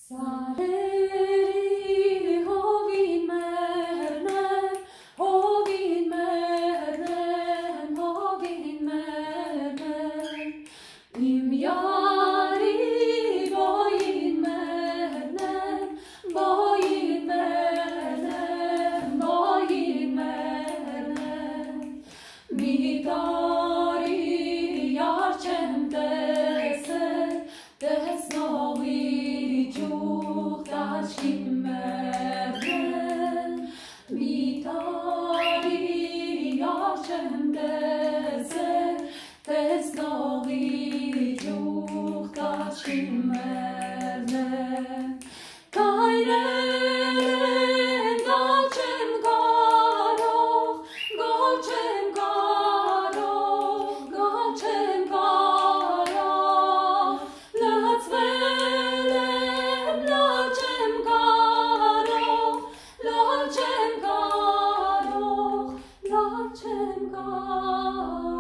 Սարերի հովին մերնեն, հովին մերնեն, հովին մերնեն, իմ յարի բոյին մերնեն, բոյին մերնեն, բոյին մերնեն, մի տարի յար չեմ տեսել, տեսնողի մի տարի յար չեմ տեսել, տեսնողի ջուղ կաչքի մերնեն, կայրեն գալ չեմ կարող, գալ չեմ կարող, գալ չեմ կարող, լացվել եմ, լալ չեմ կարող, լալ չեմ կարող, լալ չեմ կարող